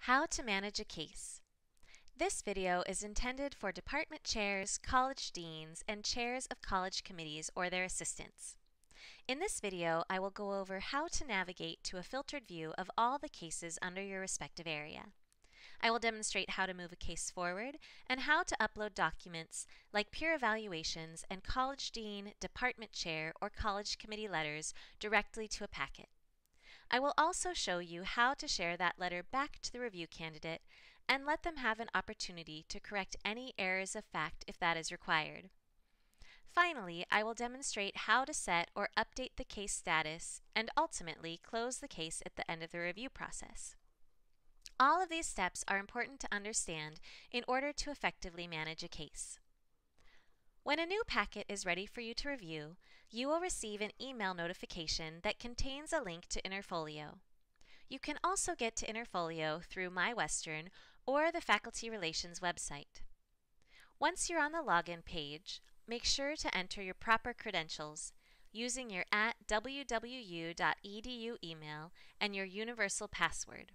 How to manage a case. This video is intended for department chairs, college deans, and chairs of college committees or their assistants. In this video, I will go over how to navigate to a filtered view of all the cases under your respective area. I will demonstrate how to move a case forward and how to upload documents like peer evaluations and college dean, department chair, or college committee letters directly to a packet. I will also show you how to share that letter back to the review candidate and let them have an opportunity to correct any errors of fact if that is required. Finally, I will demonstrate how to set or update the case status and ultimately close the case at the end of the review process. All of these steps are important to understand in order to effectively manage a case. When a new packet is ready for you to review, you will receive an email notification that contains a link to Interfolio. You can also get to Interfolio through MyWestern or the Faculty Relations website. Once you're on the login page, make sure to enter your proper credentials using your @wwu.edu email and your universal password.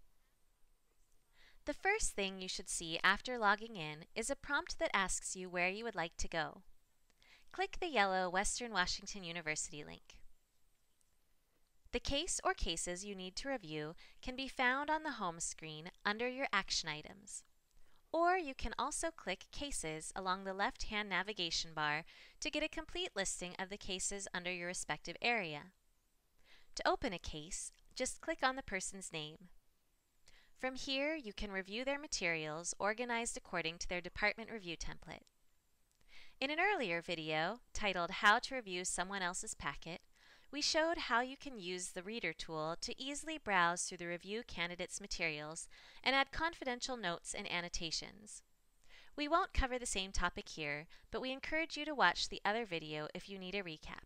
The first thing you should see after logging in is a prompt that asks you where you would like to go. Click the yellow Western Washington University link. The case or cases you need to review can be found on the home screen under your action items. Or you can also click Cases along the left-hand navigation bar to get a complete listing of the cases under your respective area. To open a case, just click on the person's name. From here, you can review their materials organized according to their department review template. In an earlier video, titled How to Review Someone Else's Packet, we showed how you can use the Reader tool to easily browse through the review candidate's materials and add confidential notes and annotations. We won't cover the same topic here, but we encourage you to watch the other video if you need a recap.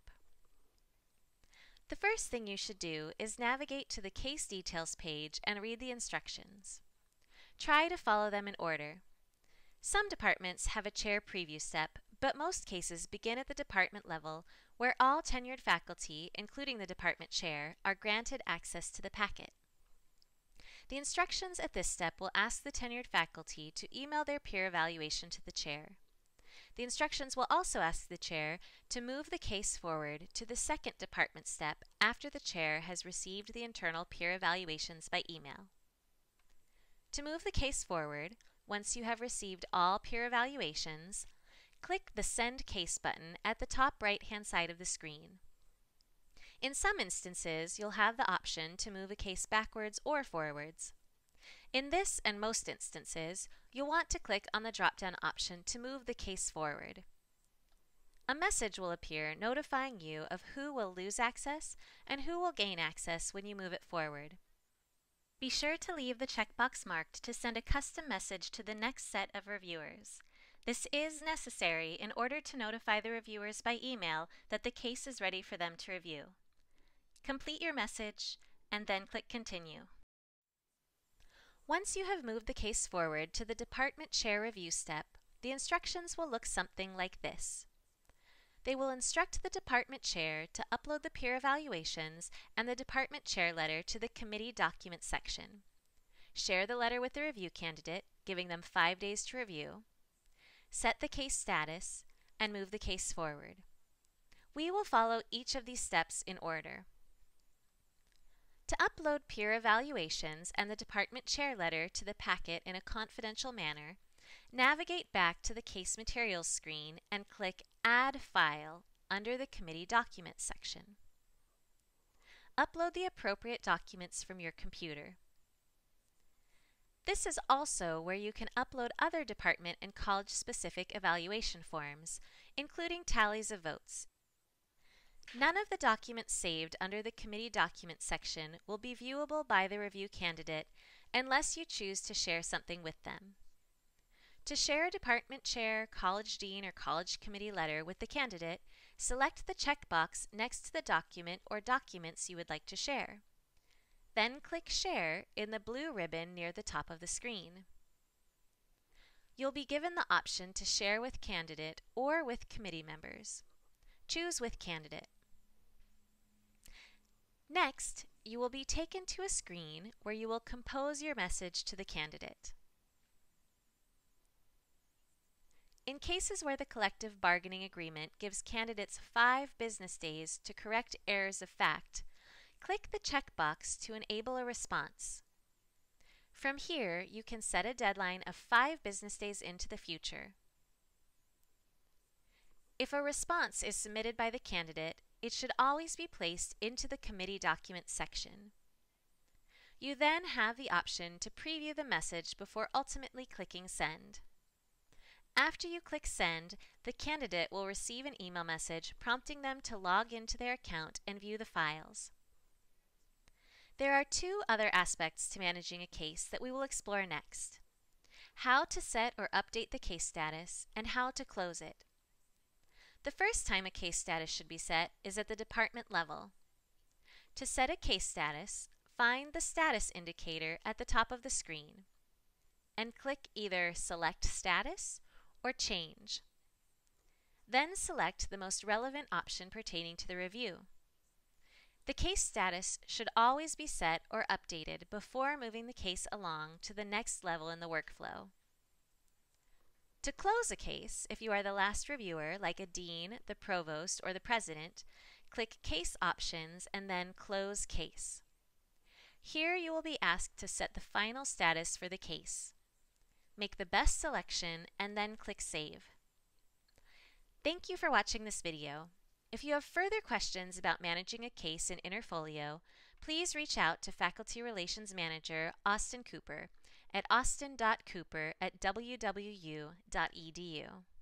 The first thing you should do is navigate to the Case Details page and read the instructions. Try to follow them in order. Some departments have a chair preview step, but most cases begin at the department level where all tenured faculty, including the department chair, are granted access to the packet. The instructions at this step will ask the tenured faculty to email their peer evaluation to the chair. The instructions will also ask the chair to move the case forward to the second department step after the chair has received the internal peer evaluations by email. To move the case forward, once you have received all peer evaluations, click the Send Case button at the top right-hand side of the screen. In some instances, you'll have the option to move a case backwards or forwards. In this and most instances, you'll want to click on the drop-down option to move the case forward. A message will appear notifying you of who will lose access and who will gain access when you move it forward. Be sure to leave the checkbox marked to send a custom message to the next set of reviewers. This is necessary in order to notify the reviewers by email that the case is ready for them to review. Complete your message and then click Continue. Once you have moved the case forward to the department chair review step, the instructions will look something like this. They will instruct the department chair to upload the peer evaluations and the department chair letter to the committee documents section. Share the letter with the review candidate, giving them 5 days to review. Set the case status and move the case forward. We will follow each of these steps in order. To upload peer evaluations and the department chair letter to the packet in a confidential manner, navigate back to the Case Materials screen and click Add File under the Committee Documents section. Upload the appropriate documents from your computer. This is also where you can upload other department and college-specific evaluation forms, including tallies of votes. None of the documents saved under the Committee Documents section will be viewable by the review candidate unless you choose to share something with them. To share a department chair, college dean, or college committee letter with the candidate, select the checkbox next to the document or documents you would like to share. Then click Share in the blue ribbon near the top of the screen. You'll be given the option to share with candidate or with committee members. Choose with candidate. Next, you will be taken to a screen where you will compose your message to the candidate. In cases where the collective bargaining agreement gives candidates 5 business days to correct errors of fact, click the checkbox to enable a response. From here, you can set a deadline of 5 business days into the future. If a response is submitted by the candidate, it should always be placed into the committee documents section. You then have the option to preview the message before ultimately clicking send. After you click send, the candidate will receive an email message prompting them to log into their account and view the files. There are 2 other aspects to managing a case that we will explore next: how to set or update the case status and how to close it. The first time a case status should be set is at the department level. To set a case status, find the status indicator at the top of the screen and click either Select Status or Change. Then select the most relevant option pertaining to the review. The case status should always be set or updated before moving the case along to the next level in the workflow. To close a case, if you are the last reviewer, like a dean, the provost, or the president, click Case Options and then Close Case. Here you will be asked to set the final status for the case. Make the best selection and then click Save. Thank you for watching this video. If you have further questions about managing a case in Interfolio, please reach out to Faculty Relations Manager Austin Cooper at austin.cooper@wwu.edu.